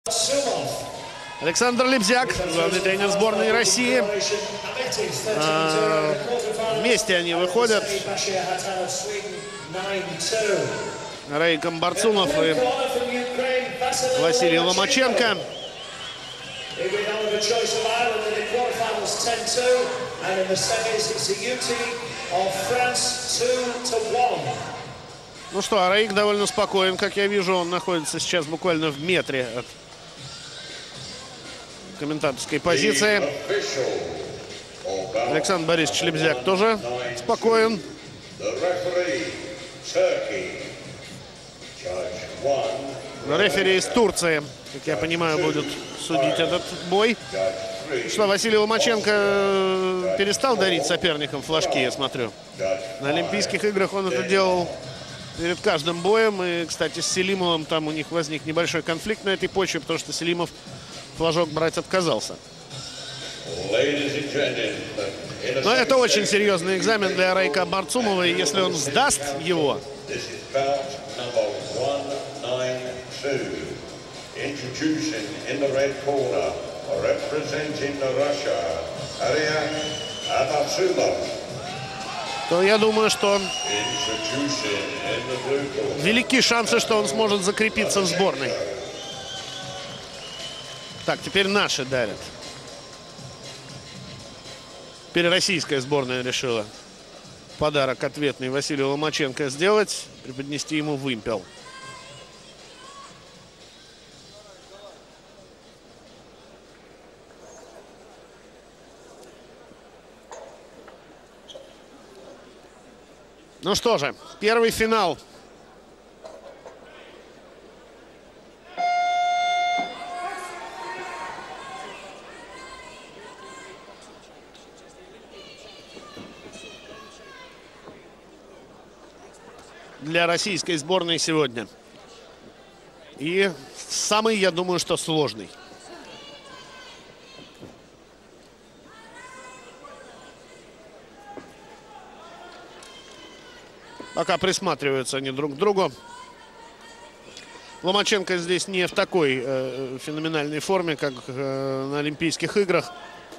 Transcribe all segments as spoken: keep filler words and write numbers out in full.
Александр Лебзяк, главный тренер сборной России. А, вместе они выходят. Раик Амбарцумов и Василий Ломаченко. Ну что, Раик довольно спокоен, как я вижу. Он находится сейчас буквально в метре от комментаторской позиции. Александр Борисович Лебзяк тоже спокоен. Рефери из Турции, как я понимаю, будет судить этот бой. Что, Василий Ломаченко перестал дарить соперникам флажки, я смотрю. На Олимпийских играх он это делал перед каждым боем. И, кстати, с Селимовым там у них возник небольшой конфликт на этой почве, потому что Селимов флажок брать отказался. Но это очень серьезный экзамен для Раика Амбарцумова. И если он сдаст его, то я думаю, что велики шансы, что он сможет закрепиться в сборной. Так, теперь наши дарят. Теперь российская сборная решила подарок ответный Василию Ломаченко сделать, преподнести ему вымпел. Ну что же, первый финал. Для российской сборной сегодня. И самый, я думаю, что сложный. Пока присматриваются они друг к другу. Ломаченко здесь не в такой э, феноменальной форме, как э, на Олимпийских играх.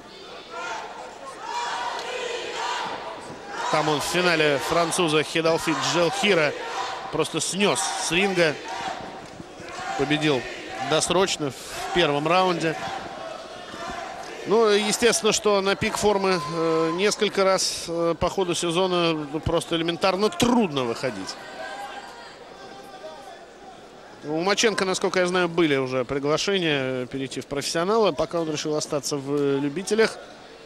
Там он в финале француза Хидалфи Джелхира просто снес с ринга. Победил досрочно в первом раунде. Ну, естественно, что на пик формы э, несколько раз э, по ходу сезона просто элементарно трудно выходить. У Ломаченко, насколько я знаю, были уже приглашения перейти в профессионалы, пока он решил остаться в любителях.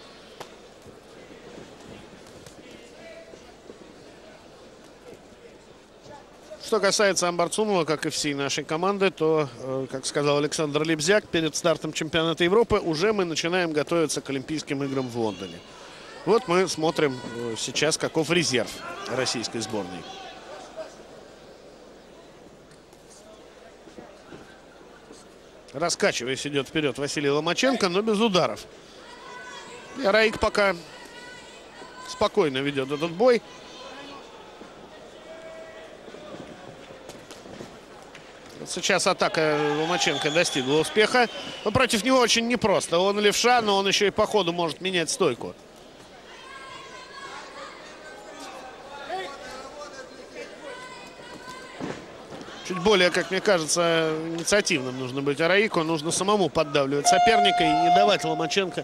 Что касается Амбарцумова, как и всей нашей команды, то, как сказал Александр Лебзяк, перед стартом чемпионата Европы уже мы начинаем готовиться к Олимпийским играм в Лондоне. Вот мы смотрим сейчас, каков резерв российской сборной. Раскачиваясь, идет вперед Василий Ломаченко, но без ударов. И Раик пока спокойно ведет этот бой. Сейчас атака Ломаченко достигла успеха. Но против него очень непросто. Он левша, но он еще и по ходу может менять стойку. Чуть более, как мне кажется, инициативным нужно быть Раику. Нужно самому поддавливать соперника и не давать Ломаченко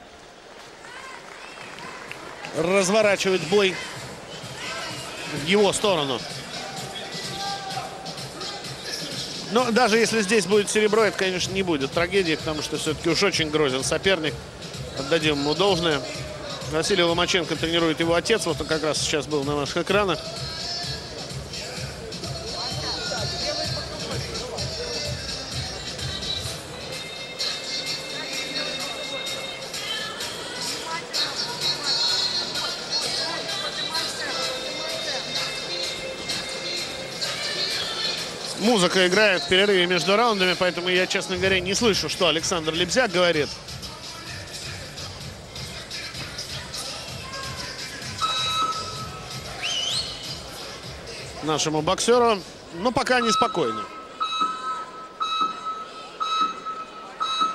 разворачивать бой в его сторону. Но даже если здесь будет серебро, это, конечно, не будет трагедии, потому что все-таки уж очень грозен соперник. Отдадим ему должное. Василий Ломаченко тренирует его отец. Вот он как раз сейчас был на наших экранах. Музыка играет в перерыве между раундами, поэтому я, честно говоря, не слышу, что Александр Лебзяк говорит. Нашему боксеру, но пока неспокойно.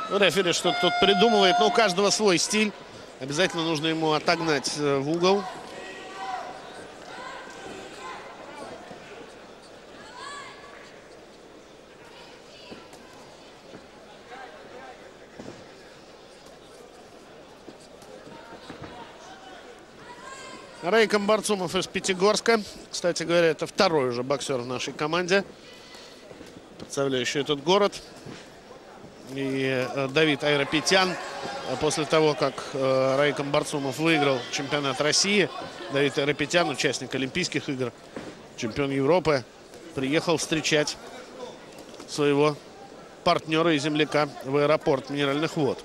Рефери что-то тут придумывает, но у каждого свой стиль. Обязательно нужно ему отогнать в угол. Рейком Барцумов из Пятигорска. Кстати говоря, это второй уже боксер в нашей команде, представляющий этот город. И Давид Айрапетян, после того, как Рейком Барцумов выиграл чемпионат России, Давид Айрапетян, участник Олимпийских игр, чемпион Европы, приехал встречать своего партнера и земляка в аэропорт Минеральных вод.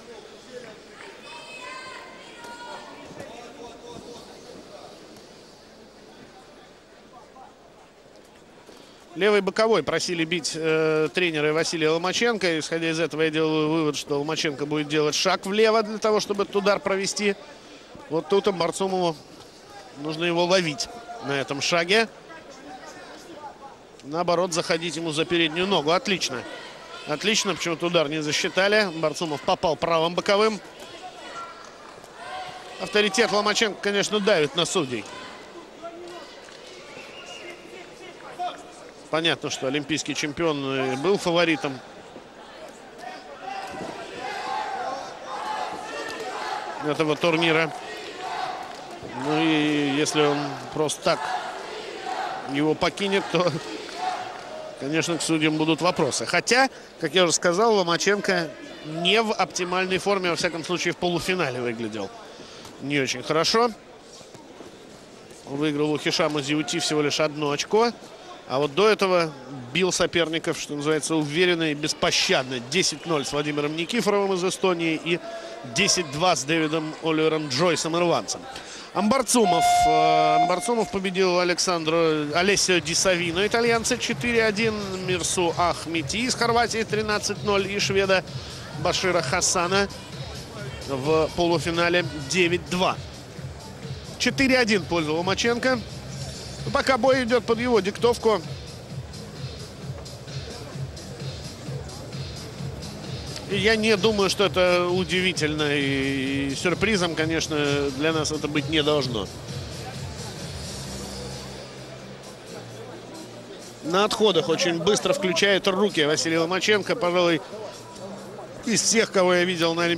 Левый боковой просили бить э, тренера Василия Ломаченко. Исходя из этого, я делаю вывод, что Ломаченко будет делать шаг влево для того, чтобы этот удар провести. Вот тут Барцумову нужно его ловить на этом шаге. Наоборот, заходить ему за переднюю ногу. Отлично. Отлично. Почему-то удар не засчитали. Барцумов попал правым боковым. Авторитет Ломаченко, конечно, давит на судей. Понятно, что олимпийский чемпион был фаворитом. Этого турнира. Ну и если он просто так его покинет, то, конечно, к судьям будут вопросы. Хотя, как я уже сказал, Ломаченко не в оптимальной форме, во всяком случае, в полуфинале выглядел не очень хорошо. Выиграл у Хишама Зиути всего лишь одно очко. А вот до этого бил соперников, что называется, уверенно и беспощадно. десять ноль с Владимиром Никифоровым из Эстонии и десять два с Дэвидом Оливером Джойсом, ирландцем. Амбарцумов. Амбарцумов победил Александру Олесио Ди Савино, итальянца, четыре один. Мирсу Ахмети из Хорватии тринадцать ноль. И шведа Башира Хасана в полуфинале девять два. четыре один в пользу Ломаченко. Пока бой идет под его диктовку. И я не думаю, что это удивительно. И сюрпризом, конечно, для нас это быть не должно. На отходах очень быстро включает руки Василий Ломаченко. Пожалуй, из всех, кого я видел на Олимпиаде.